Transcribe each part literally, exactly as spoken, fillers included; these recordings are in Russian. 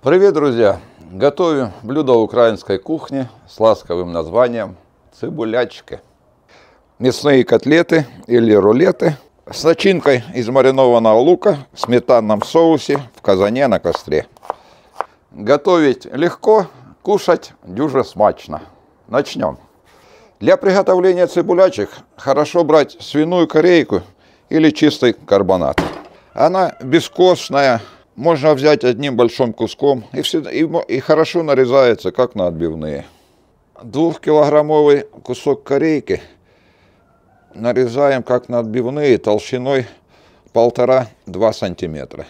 Привет, друзья! Готовим блюдо украинской кухни с ласковым названием цибулячки. Мясные котлеты или рулеты с начинкой из маринованного лука в сметанном соусе в казане на костре. Готовить легко, кушать дюже смачно. Начнем. Для приготовления цибулячек хорошо брать свиную корейку или чистый карбонат. Она бескостная. Можно взять одним большим куском и, всегда, и, и хорошо нарезается, как на отбивные. Двухкилограммовый кусок корейки нарезаем, как на отбивные, толщиной полтора-два сантиметра.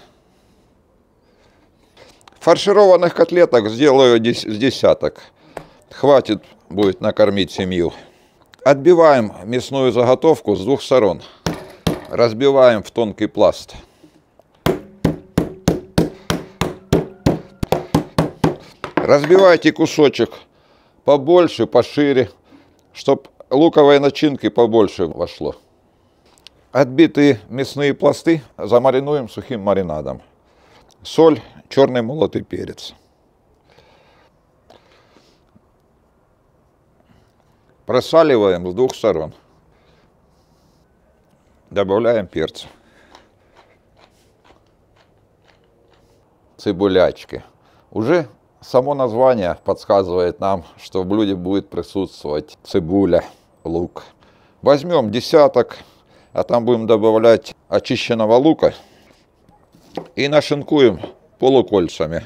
Фаршированных котлеток сделаю с десяток. Хватит будет накормить семью. Отбиваем мясную заготовку с двух сторон. Разбиваем в тонкий пласт. Разбивайте кусочек побольше, пошире, чтобы луковой начинки побольше вошло. Отбитые мясные пласты замаринуем сухим маринадом. Соль, черный молотый перец. Просаливаем с двух сторон. Добавляем перец. Цибулячки. Уже само название подсказывает нам, что в блюде будет присутствовать цибуля, лук. Возьмем десяток, а там будем добавлять очищенного лука и нашинкуем полукольцами.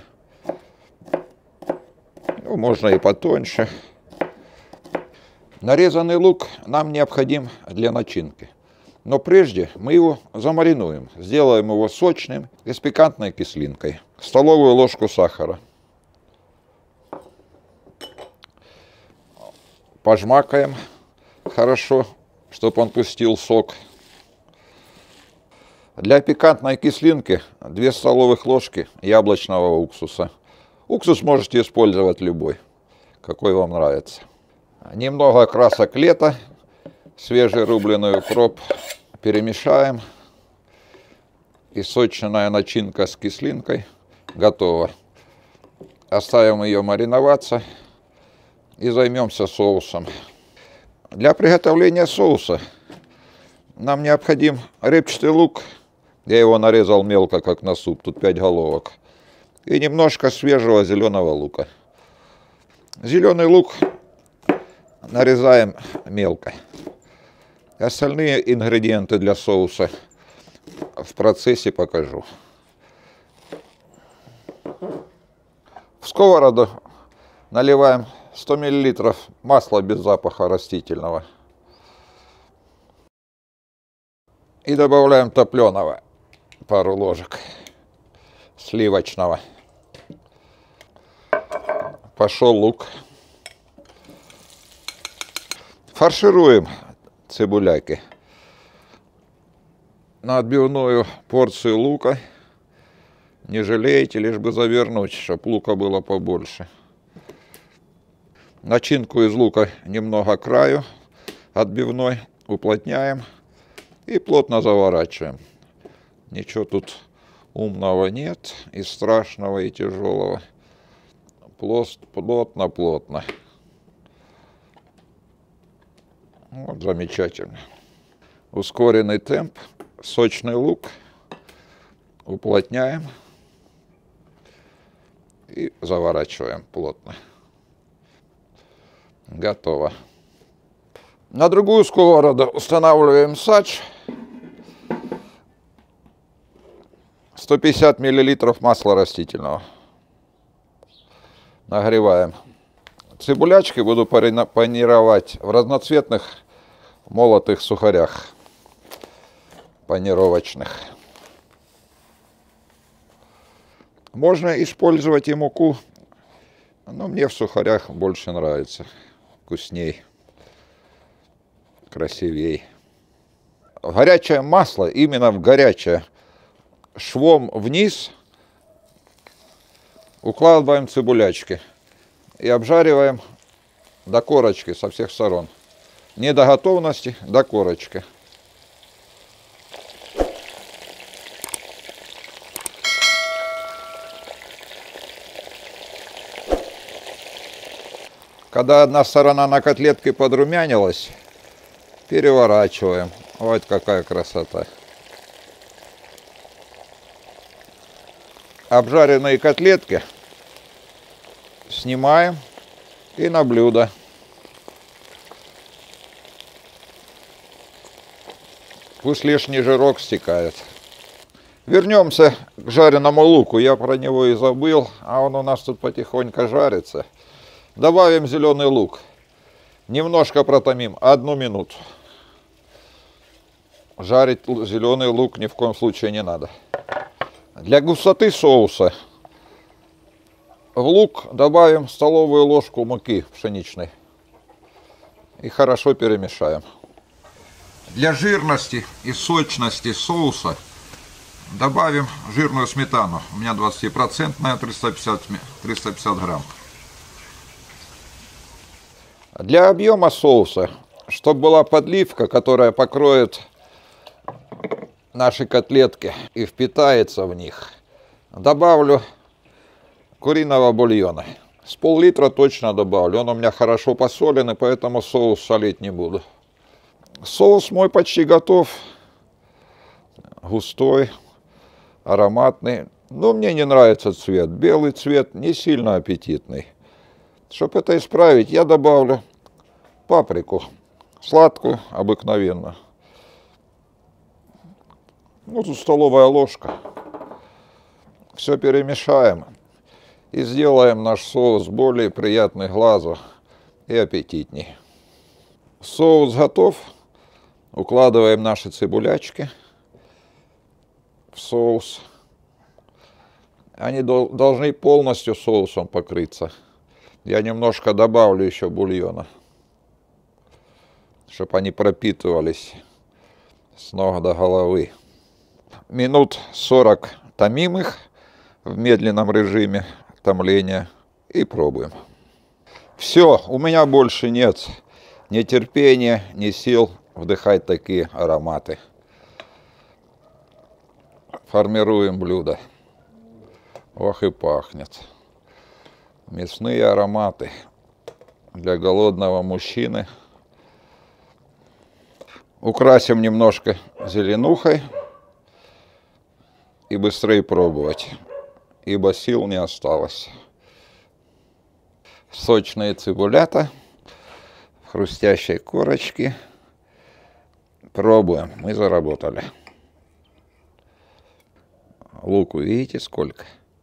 Ну, можно и потоньше. Нарезанный лук нам необходим для начинки. Но прежде мы его замаринуем. Сделаем его сочным и с пикантной кислинкой. Столовую ложку сахара. Пожмакаем хорошо, чтобы он пустил сок. Для пикантной кислинки две столовых ложки яблочного уксуса. Уксус можете использовать любой, какой вам нравится. Немного красок лета, свежий рубленый укроп перемешаем. И сочная начинка с кислинкой готова. Оставим ее мариноваться. И займемся соусом. Для приготовления соуса нам необходим репчатый лук. Я его нарезал мелко, как на суп, тут пять головок. И немножко свежего зеленого лука. Зеленый лук нарезаем мелко. Остальные ингредиенты для соуса в процессе покажу. В сковороду наливаем сто миллилитров масла без запаха растительного. И добавляем топленого, пару ложек, сливочного. Пошел лук. Фаршируем цибуляки. На отбивную порцию лука. Не жалейте, лишь бы завернуть, чтобы лука было побольше. Начинку из лука немного к краю отбивной уплотняем и плотно заворачиваем. Ничего тут умного нет, и страшного, и тяжелого. Плотно-плотно. Вот, замечательно. Ускоренный темп, сочный лук. Уплотняем и заворачиваем плотно. Готово. На другую сковороду устанавливаем сач. сто пятьдесят миллилитров масла растительного. Нагреваем. Цибулячки буду панировать в разноцветных молотых сухарях. Панировочных. Можно использовать и муку, но мне в сухарях больше нравится. Вкусней, красивей. Горячее масло, именно в горячее, швом вниз укладываем цибулячки и обжариваем до корочки со всех сторон. Не до готовности, до корочки. Когда одна сторона на котлетке подрумянилась, переворачиваем. Вот какая красота. Обжаренные котлетки снимаем и на блюдо. Пусть лишний жирок стекает. Вернемся к жареному луку. Я про него и забыл, а он у нас тут потихоньку жарится. Добавим зеленый лук. Немножко протомим, одну минуту. Жарить зеленый лук ни в коем случае не надо. Для густоты соуса в лук добавим столовую ложку муки пшеничной. И хорошо перемешаем. Для жирности и сочности соуса добавим жирную сметану. У меня двадцатипроцентная, триста пятьдесят грамм. Для объема соуса, чтобы была подливка, которая покроет наши котлетки и впитается в них, добавлю куриного бульона. С пол-литра точно добавлю. Он у меня хорошо посоленный, поэтому соус солить не буду. Соус мой почти готов. Густой, ароматный. Но мне не нравится цвет. Белый цвет не сильно аппетитный. Чтобы это исправить, я добавлю паприку. Сладкую, обыкновенную. Ну, тут столовая ложка. Все перемешаем. И сделаем наш соус более приятный глазу и аппетитней. Соус готов. Укладываем наши цибулячки в соус. Они должны полностью соусом покрыться. Я немножко добавлю еще бульона, чтобы они пропитывались с ног до головы. Минут сорок томим их в медленном режиме томления и пробуем. Все, у меня больше нет ни терпения, ни сил вдыхать такие ароматы. Формируем блюдо. Ох и пахнет. Мясные ароматы для голодного мужчины. Украсим немножко зеленухой и быстрее пробовать, ибо сил не осталось. Сочные цибулята в хрустящей корочке. Пробуем, мы заработали. Луку видите сколько?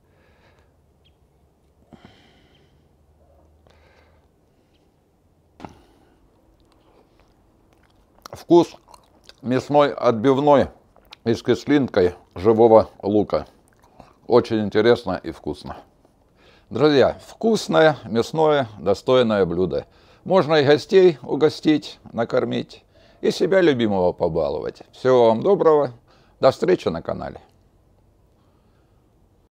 Вкус мясной отбивной и с кислинкой живого лука. Очень интересно и вкусно. Друзья, вкусное, мясное, достойное блюдо. Можно и гостей угостить, накормить, и себя любимого побаловать. Всего вам доброго. До встречи на канале.